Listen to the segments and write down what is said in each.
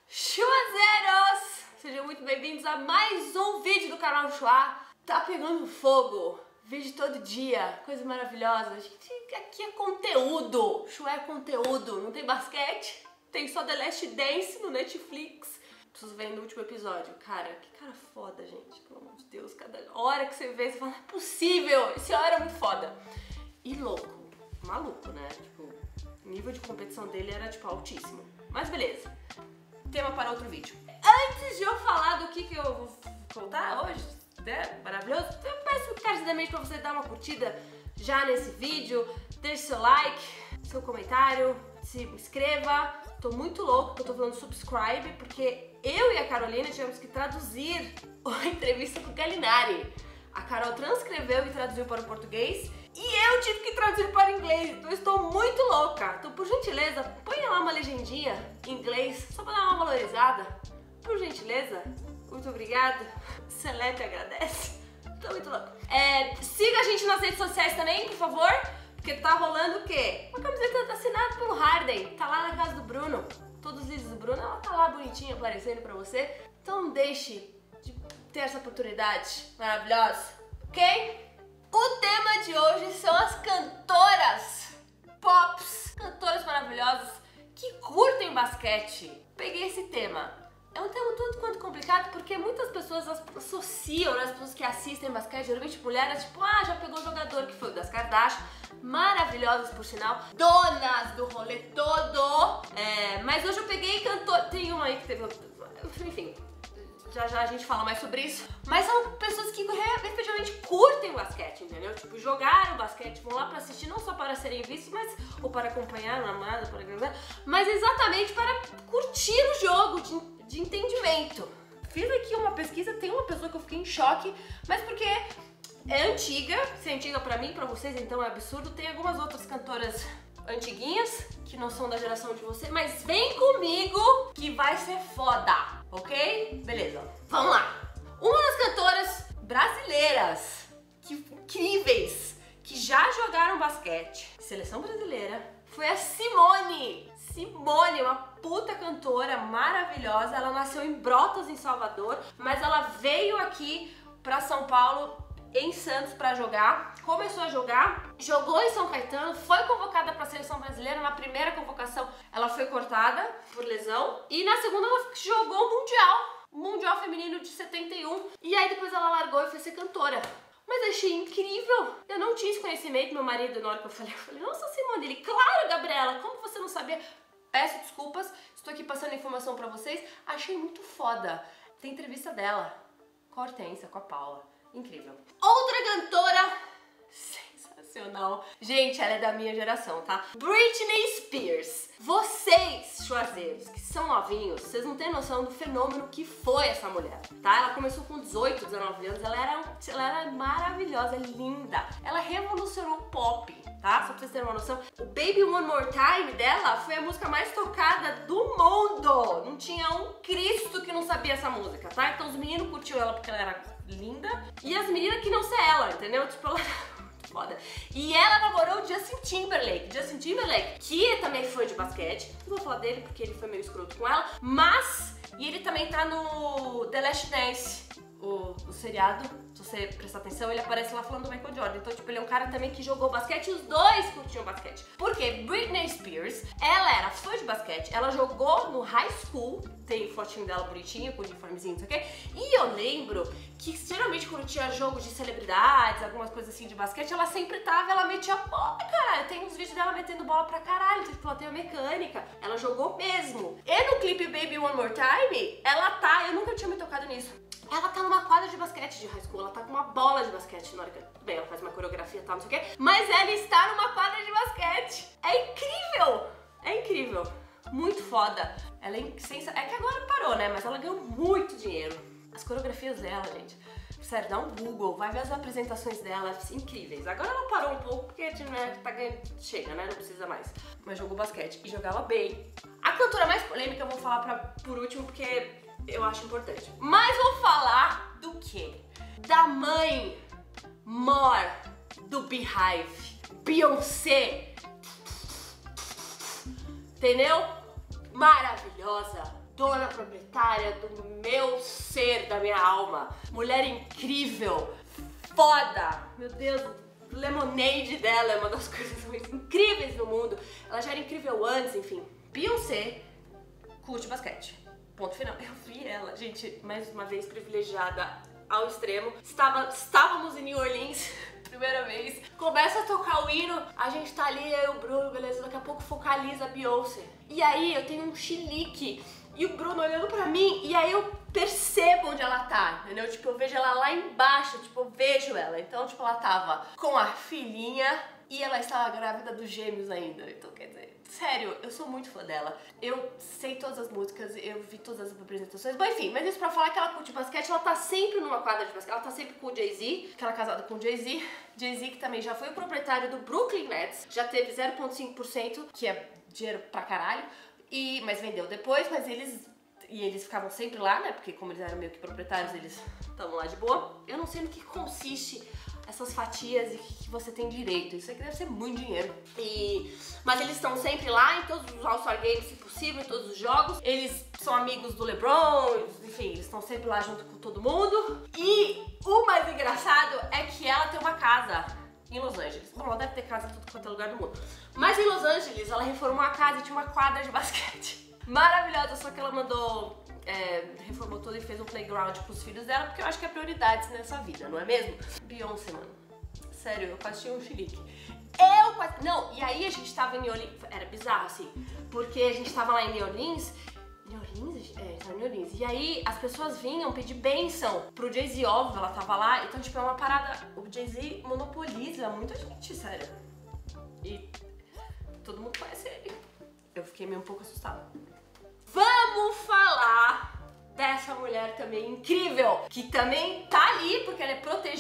Chuazeiros! Sejam muito bem-vindos a mais um vídeo do canal Chua. Tá pegando fogo, vídeo todo dia, coisa maravilhosa. A gente, aqui é conteúdo, Chua é conteúdo, não tem basquete, tem só The Last Dance no Netflix. Preciso ver no último episódio, cara, que cara foda, gente, pelo amor de Deus, cada hora que você vê, você fala, não é possível, esse hora é muito foda. E louco, maluco, né, tipo, o nível de competição dele era, tipo, altíssimo. Mas beleza, tema para outro vídeo. Antes de eu falar do que eu vou contar hoje, né, maravilhoso, eu peço encarecidamente pra você dar uma curtida já nesse vídeo, deixe seu like, seu comentário, se inscreva. Tô muito louco que eu tô falando subscribe, porque eu e a Carolina tivemos que traduzir a entrevista do Gallinari. A Carol transcreveu e traduziu para o português e eu tive que traduzir para o inglês, então eu estou muito louca. Então, por gentileza, ponha lá uma legendinha em inglês, só para dar uma valorizada. Por gentileza, muito obrigada. Celeste agradece. Tô muito louca. Siga a gente nas redes sociais também, por favor, porque tá rolando o quê? Uma camiseta assinada pelo Harden, tá lá na casa do Bruno. Todos os vídeos do Bruno, ela tá lá bonitinha aparecendo pra você. Então não deixe de ter essa oportunidade maravilhosa, ok? O tema de hoje são as cantoras pops, cantoras maravilhosas que curtem basquete. Peguei esse tema. É um tema tanto quanto complicado porque muitas pessoas associam, né, as pessoas que assistem basquete, geralmente mulheres, tipo, já pegou o jogador que foi o das Kardashian, maravilhosas por sinal, donas do rolê todo. Mas hoje eu peguei cantor, tem uma aí que teve, enfim, já a gente fala mais sobre isso, mas são pessoas que efetivamente curtem o basquete, entendeu? Tipo, jogaram basquete, vão lá pra assistir, não só para serem vistos, mas ou para acompanhar a namorada, para agradar, mas exatamente para curtir o jogo, de entendimento. Fiz aqui uma pesquisa, tem uma pessoa que eu fiquei em choque, mas porque é antiga, se é antiga pra mim, pra vocês então é absurdo. Tem algumas outras cantoras antiguinhas, que não são da geração de você, mas vem comigo que vai ser foda, ok? Beleza, vamos lá. Uma das cantoras brasileiras, incríveis, que já jogaram basquete, seleção brasileira, foi a Simone. Simone, uma puta cantora maravilhosa. Ela nasceu em Brotas, em Salvador, mas ela veio aqui pra São Paulo, em Santos, pra jogar. Começou a jogar, jogou em São Caetano, foi convocada pra seleção brasileira. Na primeira convocação ela foi cortada por lesão e na segunda ela jogou o Mundial Feminino de 71 e aí depois ela largou e foi ser cantora. Mas achei incrível, eu não tinha esse conhecimento. Meu marido, na hora que eu falei, nossa Simone, ele, claro Gabriela, como você não sabia? Peço desculpas, estou aqui passando informação pra vocês, achei muito foda. Tem entrevista dela com a Hortência, com a Paula, incrível. Outra cantora sensacional, gente, ela é da minha geração, tá? Britney Spears. Vocês, chuazeiros, que são novinhos, vocês não têm noção do fenômeno que foi essa mulher, tá? Ela começou com 18, 19 anos, ela era maravilhosa, linda. Ela revolucionou o pop, tá? Só pra vocês terem uma noção, o Baby One More Time dela foi a música mais tocada do mundo. Não tinha um Cristo que não sabia essa música, tá? Então os meninos curtiam ela porque ela era linda e as meninas que não sei ela, entendeu? Tipo, ela era muito foda. E ela namorou o Justin Timberlake, que também foi de basquete. Não vou falar dele porque ele foi meio escroto com ela, mas e ele também tá no The Last Dance, o seriado. Se você prestar atenção, ele aparece lá falando do Michael Jordan. Então, tipo, ele é um cara também que jogou basquete e os dois curtiam basquete. Porque Britney Spears, ela era fã de basquete, ela jogou no high school, tem fotinho dela bonitinha, com uniformezinho, não sei o quê. E eu lembro que geralmente quando tinha jogo de celebridades, algumas coisas assim de basquete, ela sempre tava, ela metia bola, caralho. Tem uns vídeos dela metendo bola pra caralho, tipo, ela tem a mecânica, ela jogou mesmo. E no clipe Baby One More Time, ela tá, eu nunca tinha me tocado nisso, ela tá numa quadra de basquete de high school, ela tá com uma bola de basquete na hora que... Bem, ela faz uma coreografia e tal, não sei o quê, mas ela está numa quadra de basquete. É incrível! É incrível. Muito foda. Ela é que agora parou, né? Mas ela ganhou muito dinheiro. As coreografias dela, gente, sério, dá um Google, vai ver as apresentações dela, incríveis. Agora ela parou um pouco porque, né, tá ganhando... Chega, né? Não precisa mais. Mas jogou basquete e jogava bem. A cantora mais polêmica eu vou falar por último porque eu acho importante. Mas vou falar do quê? Da mãe mor do Beehive, Beyoncé. Entendeu? Maravilhosa, dona proprietária do meu ser, da minha alma. Mulher incrível, foda. Meu Deus, o Lemonade dela é uma das coisas mais incríveis do mundo. Ela já era incrível antes, enfim. Beyoncé curte basquete. Ponto final. Eu vi ela, gente, mais uma vez privilegiada ao extremo. Estávamos em New Orleans, primeira vez. Começa a tocar o hino, a gente tá ali, eu e o Bruno, beleza, daqui a pouco focaliza a Beyoncé. E aí eu tenho um chilique e o Bruno olhando pra mim, e aí eu percebo onde ela tá, entendeu? Tipo, eu vejo ela lá embaixo, tipo, eu vejo ela. Então, tipo, ela tava com a filhinha e ela estava grávida dos gêmeos ainda. Então, quer dizer, sério, eu sou muito fã dela. Eu sei todas as músicas, eu vi todas as apresentações. Bom, enfim, mas isso pra falar que ela curte basquete, ela tá sempre numa quadra de basquete. Ela tá sempre com o Jay-Z, que ela é casada com o Jay-Z. Jay-Z que também já foi o proprietário do Brooklyn Nets, já teve 0,5%, que é dinheiro pra caralho. Mas vendeu depois, mas eles ficavam sempre lá, né? Porque como eles eram meio que proprietários, eles estavam lá de boa. Eu não sei no que consiste essas fatias e que você tem direito. Isso aqui deve ser muito dinheiro. Mas eles estão sempre lá em todos os All-Star Games, se possível, em todos os jogos. Eles são amigos do LeBron, enfim, eles estão sempre lá junto com todo mundo. E o mais engraçado é que ela tem uma casa em Los Angeles. Bom, ela deve ter casa em tudo quanto é lugar do mundo. Mas em Los Angeles, ela reformou a casa e tinha uma quadra de basquete. Maravilhosa, só que ela mandou, reformou tudo e fez um playground pros filhos dela, porque eu acho que é prioridades nessa vida, não é mesmo? Beyoncé, mano. Sério, eu quase tinha um chilique. Não, e aí a gente tava em New Orleans, era bizarro assim, porque a gente tava lá em New Orleans. New Orleans? E aí as pessoas vinham pedir bênção pro Jay-Z, óbvio, ela tava lá. Então, tipo, é uma parada, o Jay-Z monopoliza muita gente, sério. E todo mundo conhece ele. Eu fiquei meio um pouco assustada. Vamos falar dessa mulher também incrível, que também tá ali porque ela é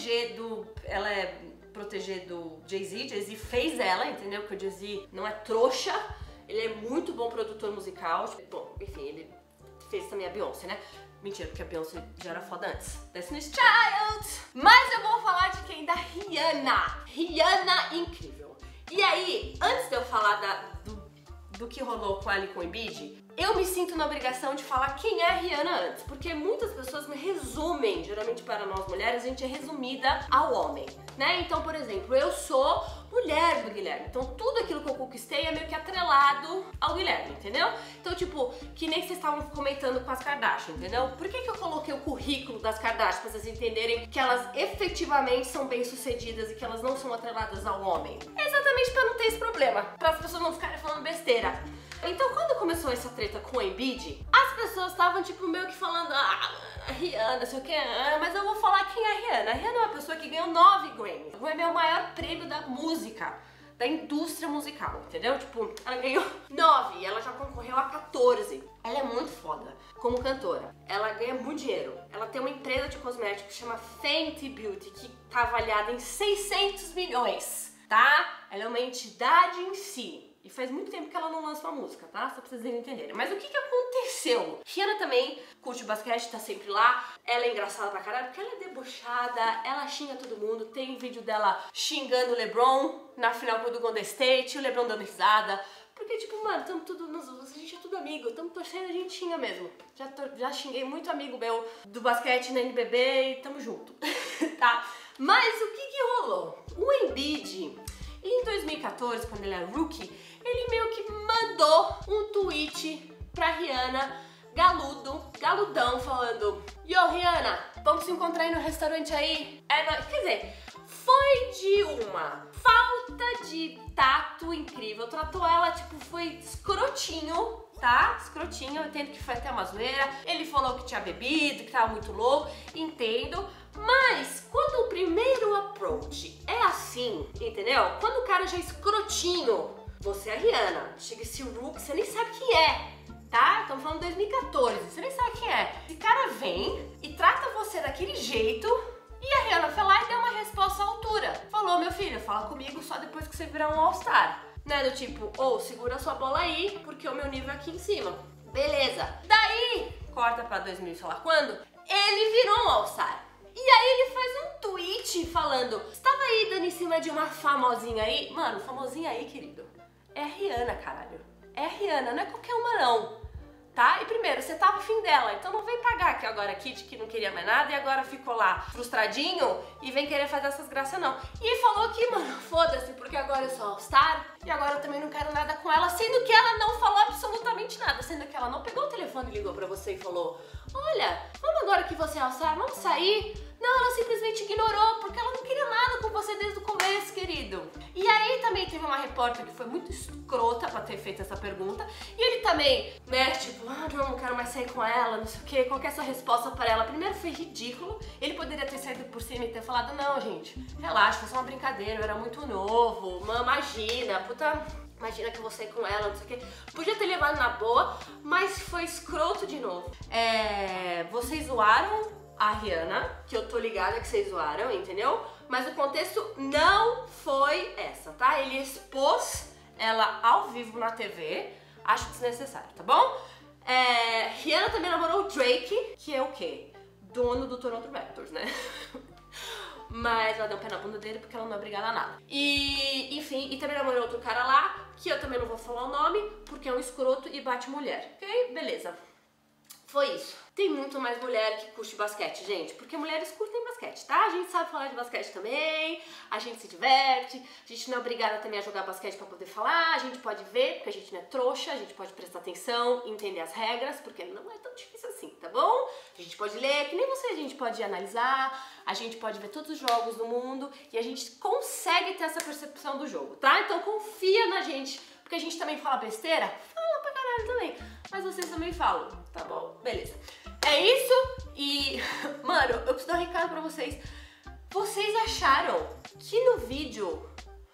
protegê do Jay-Z. Jay-Z fez ela, entendeu? Porque o Jay-Z não é trouxa, ele é muito bom produtor musical. Bom, enfim, ele fez também a Beyoncé, né? Mentira, porque a Beyoncé já era foda antes. Destiny's Child! Mas eu vou falar de quem? Da Rihanna. Rihanna incrível. E aí, antes de eu falar do que rolou com ela e com o Embiid, eu me sinto na obrigação de falar quem é a Rihanna antes, porque muitas pessoas me resumem, geralmente para nós mulheres, a gente é resumida ao homem, né? Então, por exemplo, eu sou mulher do Guilherme, então tudo aquilo que eu conquistei é meio que atrelado ao Guilherme, entendeu? Então, tipo, que nem vocês estavam comentando com as Kardashian, entendeu? Por que eu coloquei o currículo das Kardashian pra vocês entenderem que elas efetivamente são bem-sucedidas e que elas não são atreladas ao homem? É exatamente pra não ter esse problema, para as pessoas não ficarem falando besteira. Então, quando começou essa treta com o Embiid, as pessoas estavam, tipo, meio que falando, a Rihanna, sei o que, mas eu vou falar quem é a Rihanna. A Rihanna é uma pessoa que ganhou 9 Grammys. O Grammy é o maior prêmio da música, da indústria musical, entendeu? Tipo, ela ganhou 9 e ela já concorreu a 14. Ela é muito foda como cantora. Ela ganha muito dinheiro. Ela tem uma empresa de cosméticos que chama Fenty Beauty, que tá avaliada em 600 milhões, tá? Ela é uma entidade em si. E faz muito tempo que ela não lança uma música, tá? Só pra vocês entenderem. Mas o que aconteceu? Rihanna também curte basquete, tá sempre lá. Ela é engraçada pra caralho, porque ela é debochada, ela xinga todo mundo. Tem vídeo dela xingando o LeBron na final do Golden State, o LeBron dando risada. Porque, tipo, mano, a gente é tudo amigo, tamo torcendo, a gente xinga mesmo. Já xinguei muito amigo meu do basquete na NBB e tamo junto, tá? Mas o que rolou? O Embiid, em 2014, quando ele era rookie, ele meio que mandou um tweet pra Rihanna, galudão, falando: Yo, Rihanna, vamos se encontrar aí no restaurante aí? Quer dizer, foi de uma falta de tato incrível. Tratou ela, tipo, foi escrotinho, tá? Escrotinho, eu entendo que foi até uma zoeira. Ele falou que tinha bebido, que tava muito louco, entendo. Mas quando o primeiro approach é assim, entendeu? Quando o cara já é escrotinho, você é a Rihanna, chega esse Rook, você nem sabe quem é, tá? Estamos falando de 2014, você nem sabe quem é. Esse cara vem e trata você daquele jeito, e a Rihanna foi lá e deu uma resposta à altura. Falou: meu filho, fala comigo só depois que você virar um All-Star. Né, do tipo, segura sua bola aí, porque o meu nível é aqui em cima. Beleza. Daí, corta pra 2000, sei lá quando, ele virou um All-Star. E aí ele faz um tweet falando: estava aí dando em cima de uma famosinha aí. Mano, famosinha aí, querido, é a Rihanna, caralho. É a Rihanna, não é qualquer uma não. tá? E primeiro, você tava afim dela, então não vem pagar que agora Kid que não queria mais nada e agora ficou lá frustradinho e vem querer fazer essas graças não. E falou que, mano, foda-se, porque agora eu sou All-Star e agora eu também não quero nada com ela, sendo que ela não falou absolutamente nada, sendo que ela não pegou o telefone e ligou pra você e falou: olha, vamos agora que você é All-Star, vamos sair? Não, ela simplesmente ignorou, porque ela não queria nada com você desde o começo, querido. E aí também teve uma repórter que foi muito escrota pra ter feito essa pergunta. E ele também, né, tipo, não quero mais sair com ela, não sei o quê. Qual que é a sua resposta pra ela? Primeiro foi ridículo. Ele poderia ter saído por cima e ter falado: não, gente, relaxa, foi só uma brincadeira, eu era muito novo. Imagina, imagina que eu vou sair com ela, não sei o quê. Podia ter levado na boa, mas foi escroto de novo. Vocês zoaram a Rihanna, que eu tô ligada que vocês zoaram, entendeu? Mas o contexto não foi essa, tá? Ele expôs ela ao vivo na TV, acho desnecessário, tá bom? Rihanna também namorou o Drake, que é o quê? Dono do Toronto Raptors, né? Mas ela deu um pé na bunda dele porque ela não é obrigada a nada. E, enfim, e também namorou outro cara lá, que eu também não vou falar o nome, porque é um escroto e bate mulher, ok? Beleza. Foi isso. Tem muito mais mulher que curte basquete, gente, porque mulheres curtem basquete, tá? A gente sabe falar de basquete também, a gente se diverte, a gente não é obrigada também a jogar basquete pra poder falar, a gente pode ver, porque a gente não é trouxa, a gente pode prestar atenção, entender as regras, porque não é tão difícil assim, tá bom? A gente pode ler, que nem você, a gente pode analisar, a gente pode ver todos os jogos do mundo e a gente consegue ter essa percepção do jogo, tá? Então confia na gente, porque a gente também fala besteira, fala pra caralho também, mas vocês também falam, tá bom? Beleza. É isso e, mano, eu preciso dar um recado pra vocês. Vocês acharam que no vídeo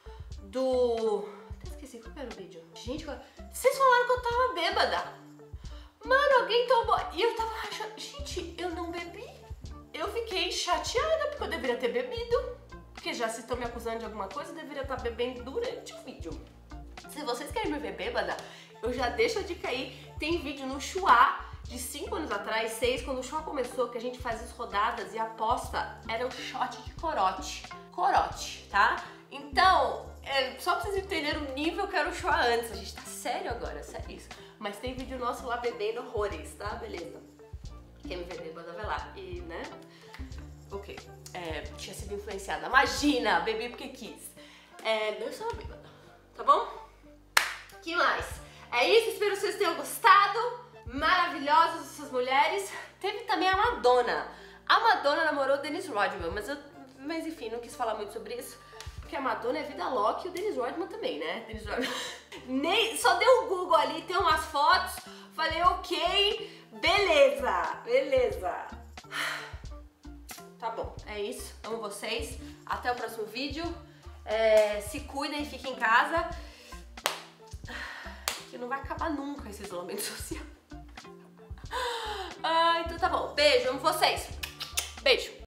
do... Até esqueci, qual era o vídeo? Gente, vocês falaram que eu tava bêbada. Mano, alguém tomou... E eu tava achando... Gente, eu não bebi. Eu fiquei chateada porque eu deveria ter bebido. Porque já se estão me acusando de alguma coisa, eu deveria estar bebendo durante o vídeo. Se vocês querem me ver bêbada, eu já deixo a dica aí. Tem vídeo no Chua de 5 anos atrás, 6, quando o Chua começou, que a gente fazia as rodadas e a aposta era o shot de corote. Corote, tá? Então, só pra vocês entenderem o nível que era o Chua antes. A gente tá sério agora, sério isso. Mas tem vídeo nosso lá bebendo horrores, tá? Beleza. Quem me vê bêbada vai lá. E, né? Ok. Tinha sido influenciada. Imagina, bebi porque quis. Eu sou uma bêbada, tá bom? Que mais? É isso, espero que vocês tenham gostado. Maravilhosas essas mulheres. Teve também a Madonna. A Madonna namorou o Dennis Rodman, mas enfim, não quis falar muito sobre isso, porque a Madonna é vida louca e o Dennis Rodman também, né? Dennis Rodman. Só deu o Google ali, tem umas fotos, falei ok, beleza. Tá bom, é isso, amo vocês, até o próximo vídeo, se cuidem, fiquem em casa, que não vai acabar nunca esse isolamento social. Então tá bom, beijo, amo vocês, beijo.